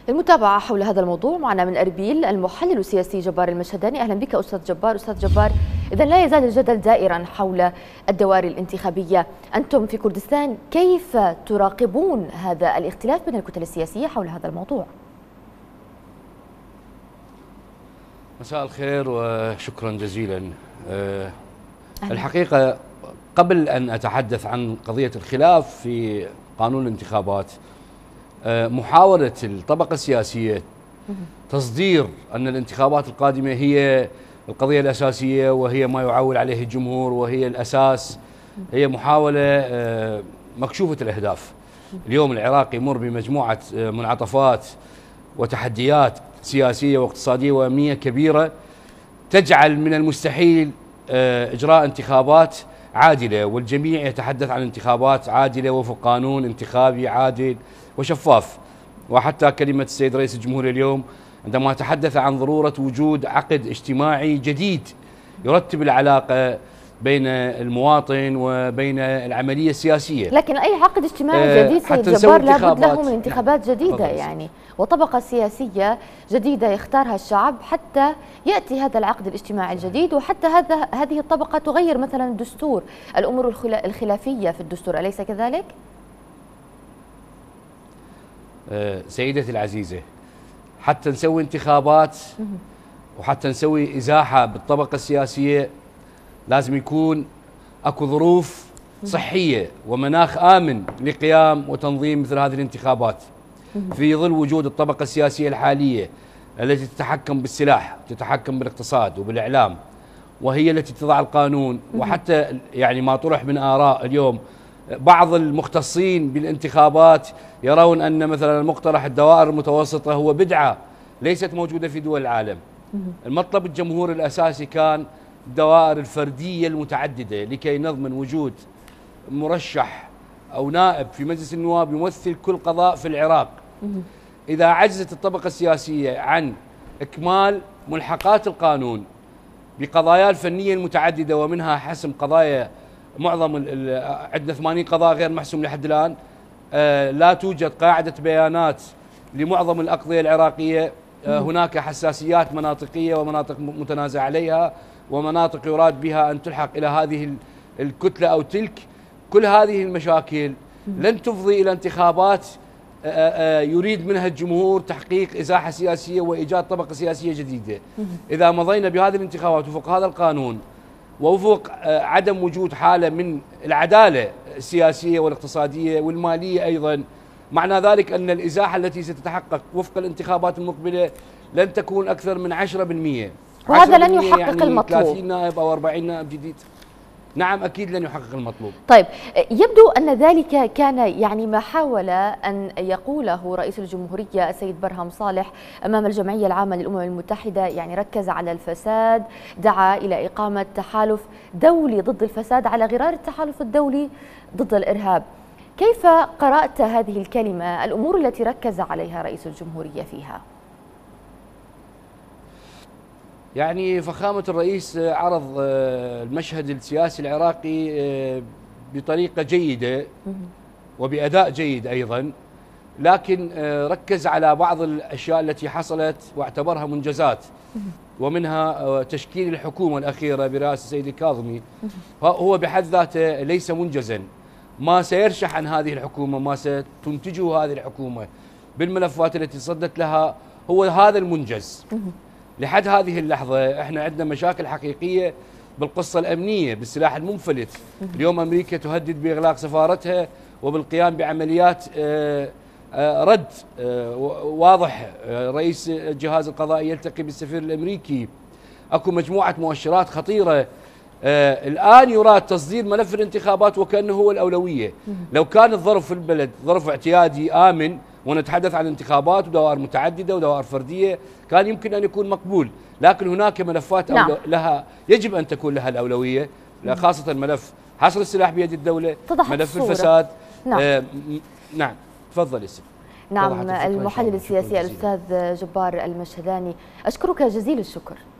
للمتابعة حول هذا الموضوع معنا من أربيل المحلل السياسي جبار المشهداني. أهلا بك أستاذ جبار. أستاذ جبار، إذا لا يزال الجدل دائرا حول الدوائر الانتخابية، أنتم في كردستان كيف تراقبون هذا الاختلاف بين الكتل السياسية حول هذا الموضوع؟ مساء الخير وشكرا جزيلا. الحقيقة قبل أن أتحدث عن قضية الخلاف في قانون الانتخابات، محاولة الطبقة السياسية تصدير أن الانتخابات القادمة هي القضية الأساسية وهي ما يعول عليه الجمهور وهي الأساس، هي محاولة مكشوفة الأهداف. اليوم العراق يمر بمجموعة منعطفات وتحديات سياسية واقتصادية وأمنية كبيرة تجعل من المستحيل إجراء انتخابات عادلة، والجميع يتحدث عن انتخابات عادلة وفق قانون انتخابي عادل وشفاف. وحتى كلمة السيد رئيس الجمهورية اليوم عندما تحدث عن ضرورة وجود عقد اجتماعي جديد يرتب العلاقة بين المواطن وبين العملية السياسية. لكن أي عقد اجتماعي جديد سيد جبار لابد له من انتخابات جديدة يعني، وطبقة سياسية جديدة يختارها الشعب حتى يأتي هذا العقد الاجتماعي الجديد، وحتى هذه الطبقة تغير مثلا الدستور، الأمور الخلافية في الدستور، أليس كذلك؟ سيدتي العزيزة، حتى نسوي انتخابات وحتى نسوي إزاحة بالطبقة السياسية لازم يكون اكو ظروف صحية ومناخ آمن لقيام وتنظيم مثل هذه الانتخابات، في ظل وجود الطبقة السياسية الحالية التي تتحكم بالسلاح، تتحكم بالاقتصاد وبالإعلام، وهي التي تضع القانون. وحتى يعني ما طرح من آراء اليوم، بعض المختصين بالانتخابات يرون أن مثلا المقترح الدوائر المتوسطة هو بدعة ليست موجودة في دول العالم. المطلب الجمهوري الأساسي كان الدوائر الفردية المتعددة لكي نضمن وجود مرشح أو نائب في مجلس النواب يمثل كل قضاء في العراق. إذا عجزت الطبقة السياسية عن إكمال ملحقات القانون بقضايا الفنية المتعددة، ومنها حسم قضايا معظم عندنا 80 قضاء غير محسوم لحد الآن، لا توجد قاعدة بيانات لمعظم الأقضية العراقية، هناك حساسيات مناطقية ومناطق متنازع عليها ومناطق يراد بها أن تلحق إلى هذه الكتلة أو تلك. كل هذه المشاكل لن تفضي إلى انتخابات يريد منها الجمهور تحقيق إزاحة سياسية وإيجاد طبقة سياسية جديدة. إذا مضينا بهذه الانتخابات وفق هذا القانون ووفق عدم وجود حالة من العدالة السياسية والاقتصادية والمالية أيضا، معنى ذلك أن الإزاحة التي ستتحقق وفق الانتخابات المقبلة لن تكون أكثر من 10%. وهذا لن يحقق يعني المطلوب. 30 نائب أو 40 نائب جديد، نعم أكيد لن يحقق المطلوب. طيب، يبدو أن ذلك كان يعني ما حاول أن يقوله رئيس الجمهورية السيد برهم صالح أمام الجمعية العامة للأمم المتحدة، يعني ركز على الفساد، دعا إلى إقامة تحالف دولي ضد الفساد على غرار التحالف الدولي ضد الإرهاب. كيف قرأت هذه الكلمة، الأمور التي ركز عليها رئيس الجمهورية فيها؟ يعني فخامة الرئيس عرض المشهد السياسي العراقي بطريقة جيدة وبأداء جيد أيضا، لكن ركز على بعض الأشياء التي حصلت واعتبرها منجزات، ومنها تشكيل الحكومة الأخيرة برئاسة السيد الكاظمي. هو بحد ذاته ليس منجزا. ما سيرشح عن هذه الحكومة، ما ستنتجه هذه الحكومة بالملفات التي صدت لها، هو هذا المنجز. لحد هذه اللحظة احنا عندنا مشاكل حقيقية بالقصة الأمنية، بالسلاح المنفلت. اليوم أمريكا تهدد بإغلاق سفارتها وبالقيام بعمليات رد واضح. رئيس الجهاز القضائي يلتقي بالسفير الأمريكي. أكو مجموعة مؤشرات خطيرة. الآن يراد تصدير ملف الانتخابات وكأنه هو الأولوية. لو كان الظرف في البلد ظرف اعتيادي آمن ونتحدث عن انتخابات ودوائر متعددة ودوائر فردية كان يمكن أن يكون مقبول، لكن هناك ملفات لها يجب أن تكون لها الأولوية، خاصة ملف حصر السلاح بيد الدولة، ملف الفساد. نعم تفضل اسم. نعم، المحلل السياسي الأستاذ جبار المشهداني، أشكرك جزيل الشكر.